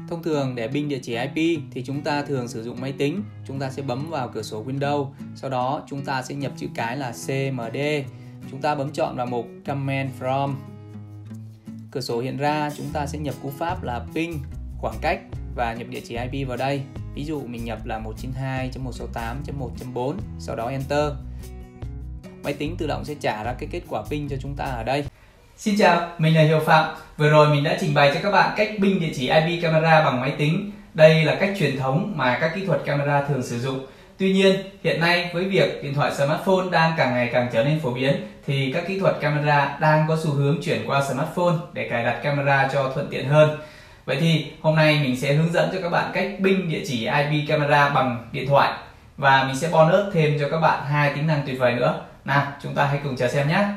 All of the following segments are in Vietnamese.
Thông thường để ping địa chỉ IP thì chúng ta thường sử dụng máy tính. Chúng ta sẽ bấm vào cửa sổ Windows, sau đó chúng ta sẽ nhập chữ cái là CMD. Chúng ta bấm chọn vào mục Command From. Cửa sổ hiện ra, chúng ta sẽ nhập cú pháp là ping, khoảng cách và nhập địa chỉ IP vào đây. Ví dụ mình nhập là 192.168.1.4, sau đó Enter. Máy tính tự động sẽ trả ra cái kết quả ping cho chúng ta ở đây. Xin chào, mình là Hiểu Phạm. Vừa rồi mình đã trình bày cho các bạn cách ping địa chỉ IP camera bằng máy tính. Đây là cách truyền thống mà các kỹ thuật camera thường sử dụng. Tuy nhiên, hiện nay với việc điện thoại smartphone đang càng ngày càng trở nên phổ biến thì các kỹ thuật camera đang có xu hướng chuyển qua smartphone để cài đặt camera cho thuận tiện hơn. Vậy thì hôm nay mình sẽ hướng dẫn cho các bạn cách ping địa chỉ IP camera bằng điện thoại và mình sẽ bonus thêm cho các bạn 2 tính năng tuyệt vời nữa. Nào, chúng ta hãy cùng chờ xem nhé.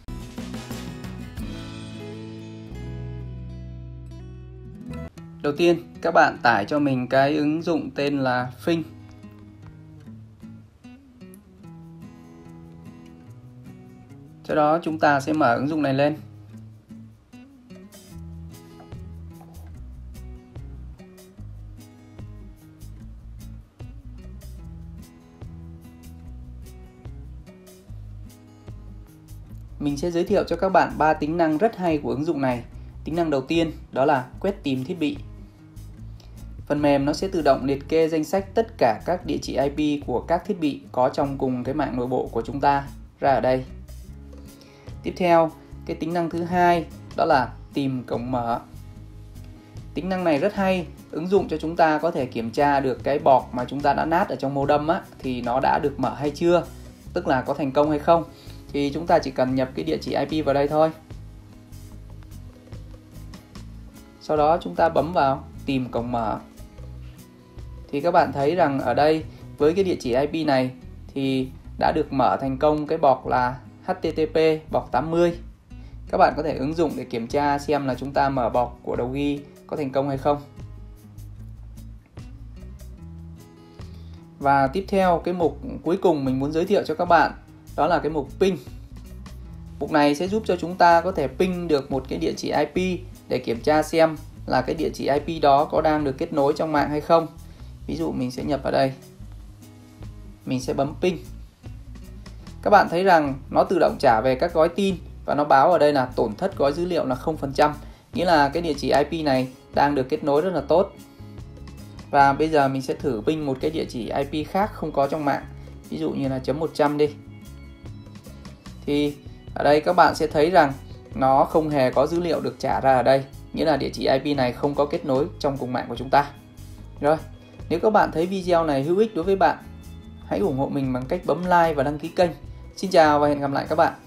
Đầu tiên, các bạn tải cho mình cái ứng dụng tên là Fing. Sau đó chúng ta sẽ mở ứng dụng này lên. Mình sẽ giới thiệu cho các bạn 3 tính năng rất hay của ứng dụng này. Tính năng đầu tiên đó là quét tìm thiết bị. Phần mềm nó sẽ tự động liệt kê danh sách tất cả các địa chỉ IP của các thiết bị có trong cùng cái mạng nội bộ của chúng ta ra ở đây. Tiếp theo, cái tính năng thứ hai đó là tìm cổng mở. Tính năng này rất hay, ứng dụng cho chúng ta có thể kiểm tra được cái board mà chúng ta đã nát ở trong modem á, thì nó đã được mở hay chưa, tức là có thành công hay không. Thì chúng ta chỉ cần nhập cái địa chỉ IP vào đây thôi. Sau đó chúng ta bấm vào tìm cổng mở. Thì các bạn thấy rằng ở đây với cái địa chỉ IP này thì đã được mở thành công cái board là HTTP board 80. Các bạn có thể ứng dụng để kiểm tra xem là chúng ta mở board của đầu ghi có thành công hay không. Và tiếp theo cái mục cuối cùng mình muốn giới thiệu cho các bạn đó là cái mục ping. Mục này sẽ giúp cho chúng ta có thể ping được một cái địa chỉ IP để kiểm tra xem là cái địa chỉ IP đó có đang được kết nối trong mạng hay không. Ví dụ mình sẽ nhập vào đây. Mình sẽ bấm ping. Các bạn thấy rằng nó tự động trả về các gói tin và nó báo ở đây là tổn thất gói dữ liệu là 0%, nghĩa là cái địa chỉ IP này đang được kết nối rất là tốt. Và bây giờ mình sẽ thử ping một cái địa chỉ IP khác không có trong mạng, ví dụ như là .100 đi. Thì ở đây các bạn sẽ thấy rằng nó không hề có dữ liệu được trả ra ở đây, nghĩa là địa chỉ IP này không có kết nối trong cùng mạng của chúng ta. Rồi, nếu các bạn thấy video này hữu ích đối với bạn, hãy ủng hộ mình bằng cách bấm like và đăng ký kênh. Xin chào và hẹn gặp lại các bạn.